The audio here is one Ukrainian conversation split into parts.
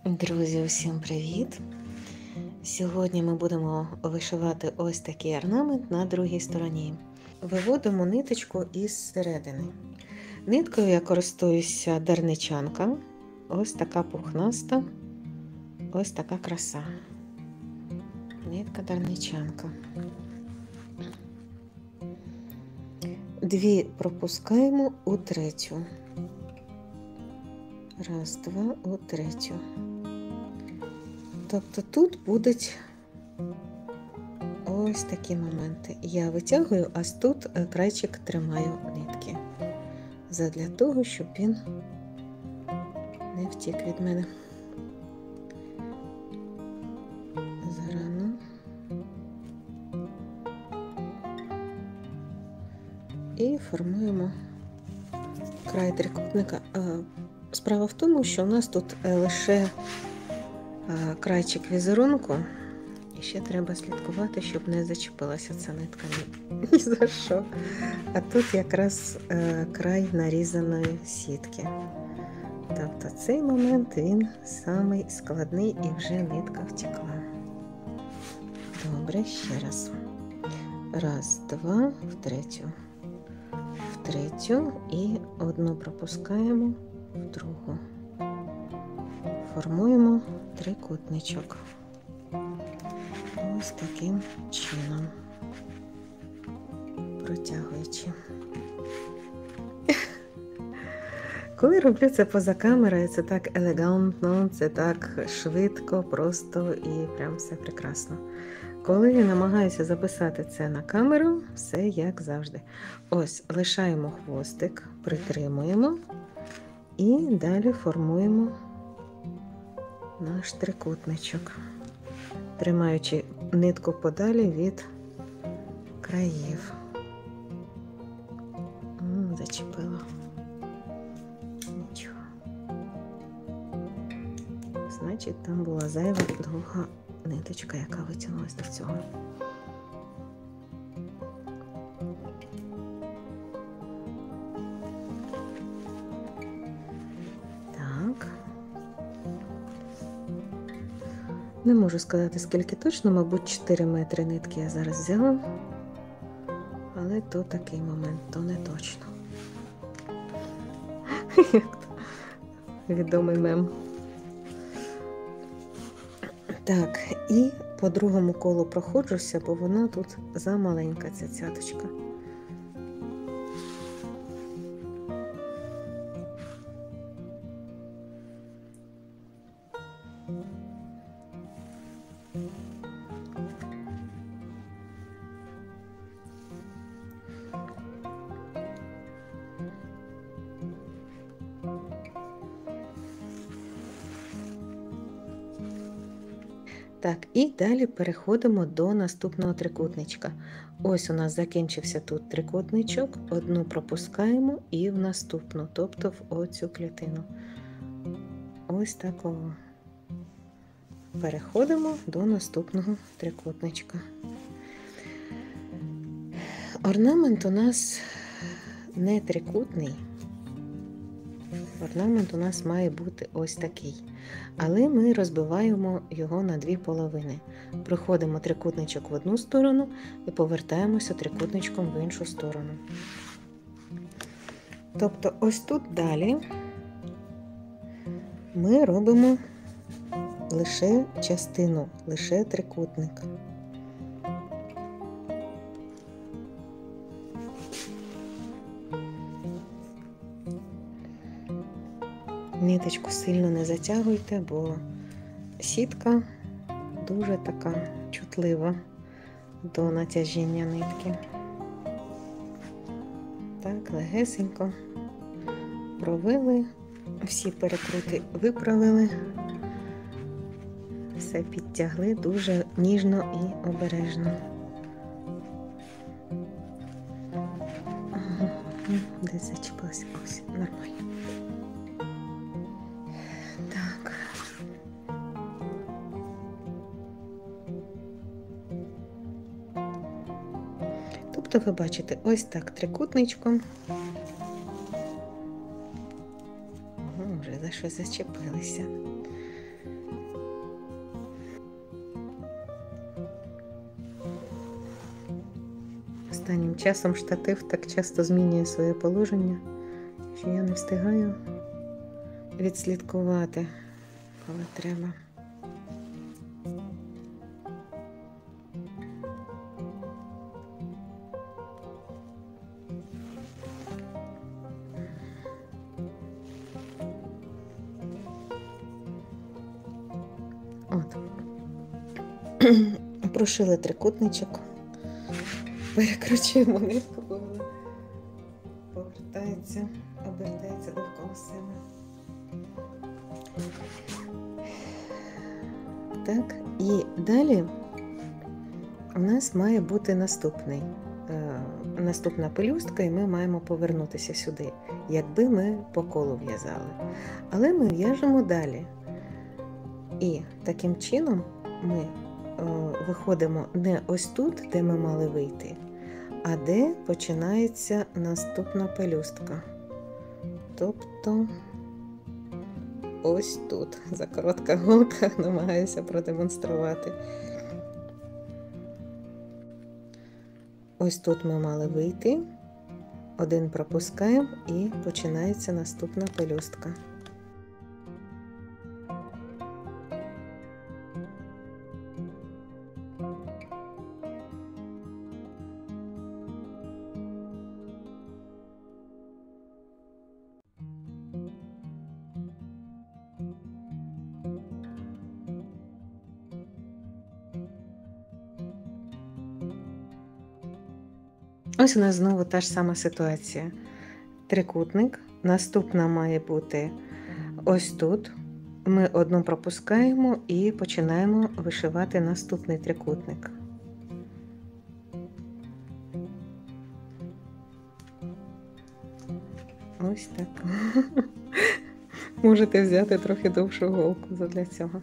Друзі, усім привіт! Сьогодні ми будемо вишивати ось такий орнамент на другій стороні. Виводимо ниточку із середини. Ниткою я користуюся дарничанка. Ось така пухнаста, ось така краса. Нитка дарничанка. Дві пропускаємо у третю. Раз, два, у третю. Тобто тут будуть ось такі моменти. Я витягую, а тут крайчик тримаю нитки. Задля того, щоб він не втік від мене. Зарано. І формуємо край трикутника. Справа в тому, що у нас тут лише крайчик візерунку, і ще треба слідкувати, щоб не зачепилася ця нитка ні за що. А тут якраз край нарізаної сітки. Тобто цей момент він самий складний і вже нитка втекла. Добре, ще раз. Раз, два, в третю. В третю і одну пропускаємо в другу. Формуємо трикутничок. Ось таким чином. Протягуючи. Коли роблю це поза камерою, це так елегантно, це так швидко, просто і прям все прекрасно. Коли я намагаюся записати це на камеру, все як завжди. Ось, лишаємо хвостик, притримуємо і далі формуємо наш трикутничок, тримаючи нитку подалі від країв. Зачепила. Нічого. Значить, там була зайва довга ниточка, яка витягнулася до цього. Так. Не можу сказати, скільки точно, мабуть, 4 метри нитки я зараз взяла. Але то такий момент, то не точно. Відомий мем. Так, і по другому колу проходжуся, бо вона тут замаленька, ця цяточка. Так, і далі переходимо до наступного трикутничка. Ось у нас закінчився тут трикутничок, одну пропускаємо і в наступну, тобто в оцю клітину. Ось такого. Переходимо до наступного трикутничка. Орнамент у нас не трикутний. Орнамент у нас має бути ось такий. Але ми розбиваємо його на дві половини. Проходимо трикутничок в одну сторону і повертаємося трикутничком в іншу сторону. Тобто ось тут далі ми робимо лише частину, лише трикутник. Ниточку сильно не затягуйте, бо сітка дуже така чутлива до натяжіння нитки. Так, легесенько провели, всі перекрути виправили, все підтягли дуже ніжно і обережно. Десь зачепилася, ось, нормально. Тобто ви бачите ось так трикутничком. Вже за щось зачепилися. Останнім часом штатив так часто змінює своє положення, що я не встигаю відслідкувати, коли треба. От. Прошили трикутничок. Перекручуємо нитку, бо вона повертається, обертається довкола себе. Так, і далі у нас має бути наступна пелюстка, і ми маємо повернутися сюди, якби ми по колу в'язали. Але ми в'яжемо далі. І таким чином ми виходимо не ось тут, де ми мали вийти, а де починається наступна пелюстка. Тобто ось тут. За коротка голка намагаюся продемонструвати. Ось тут ми мали вийти, один пропускаємо і починається наступна пелюстка. Ось у нас знову та ж сама ситуація. Трикутник. Наступна має бути ось тут. Ми одну пропускаємо і починаємо вишивати наступний трикутник. Ось так. Можете взяти трохи довшу голку для цього.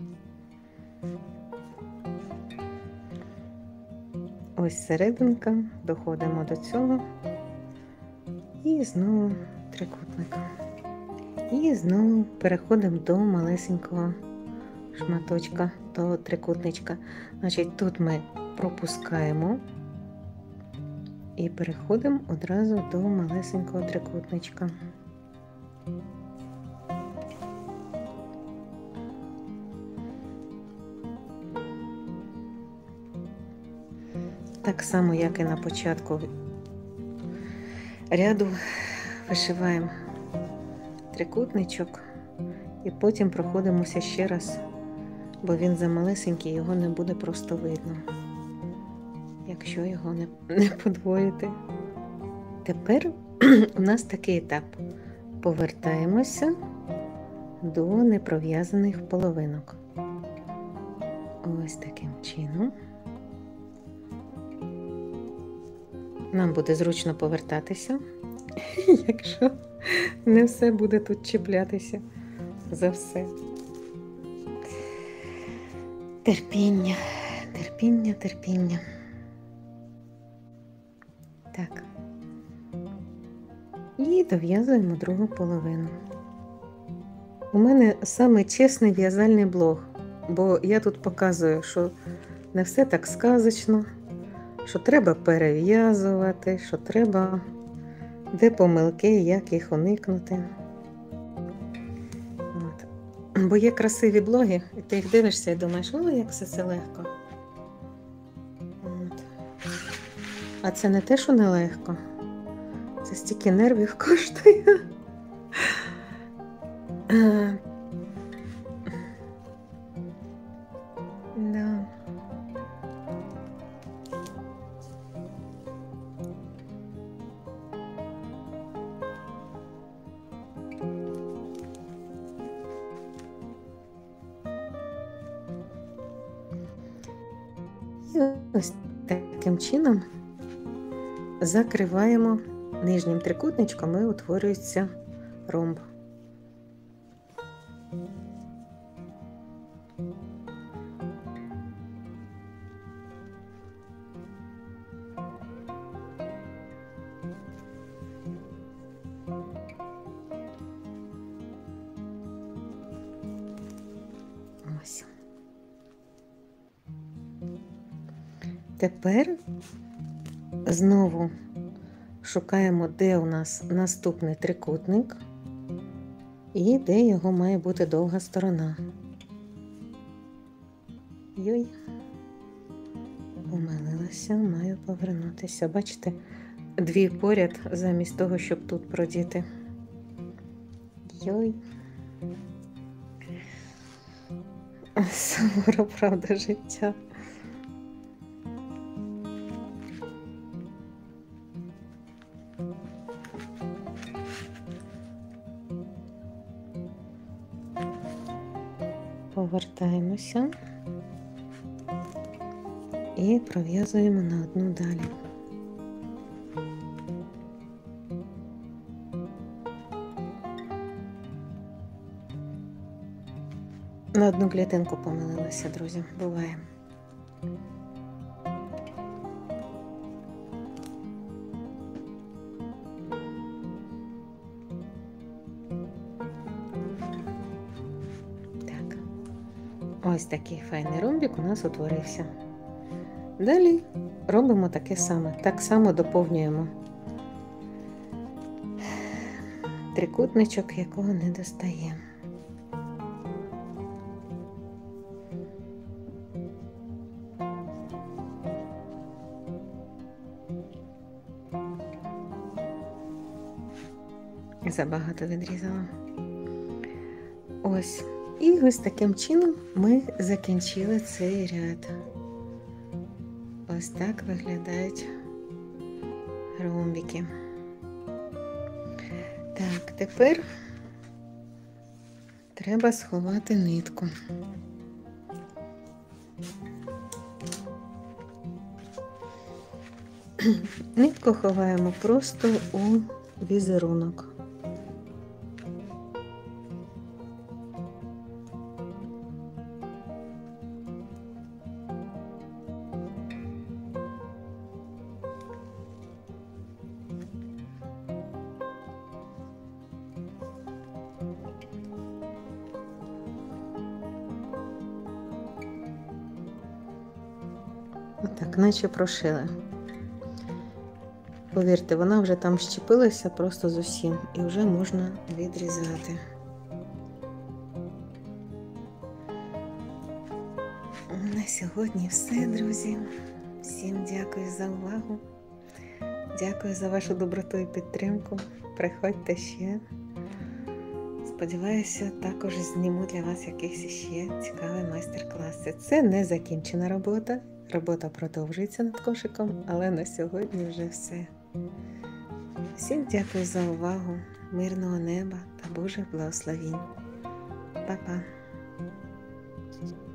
Ось серединка, доходимо до цього, і знову трикутник. І знову переходимо до малесенького шматочка, до трикутничка. Значить, тут ми пропускаємо і переходимо одразу до малесенького трикутничка. Так само, як і на початку ряду, вишиваємо трикутничок і потім проходимося ще раз, бо він замалесенький, його не буде просто видно, якщо його не подвоїти. Тепер у нас такий етап. Повертаємося до непров'язаних половинок. Ось таким чином. Нам буде зручно повертатися, якщо не все буде тут чіплятися за все. Терпіння, терпіння, терпіння. Так. І дов'язуємо другу половину. У мене саме чесний в'язальний блог, бо я тут показую, що не все так сказочно, що треба перев'язувати, що треба, де помилки, як їх уникнути. От. Бо є красиві блоги, і ти їх дивишся і думаєш, о, як все це легко. От. А це не те, що нелегко. Це стільки нервів коштує. Да. І ось таким чином закриваємо нижнім трикутничком і утворюється ромб. Ось. Тепер Знову шукаємо, де у нас наступний трикутник і де його має бути довга сторона. Йой, помилилася, маю повернутися. Бачите, дві поряд замість того, щоб тут продіти. Йой. Суворо, правда, життя. Повертаємося і пров'язуємо на одну далі. На одну клітинку помилилася, друзі, буває. Так, ось такий файний ромбик у нас утворився. Далі робимо таке саме, так само доповнюємо трикутничок, якого не достає. Забагато відрізала. Ось. І ось таким чином ми закінчили цей ряд. Ось так виглядають ромбики. Так, тепер треба сховати нитку. Нитку ховаємо просто у візерунок. Отак, наче прошили. Повірте, вона вже там щепилася просто з усім і вже можна відрізати. На сьогодні все, друзі. Всім дякую за увагу. Дякую за вашу доброту і підтримку. Приходьте ще. Сподіваюся, також зніму для вас якийсь ще цікавий майстер-клас. Це не закінчена робота. Робота продовжується над кошиком, але на сьогодні вже все. Всім дякую за увагу, мирного неба та Божих благословінь. Па-па!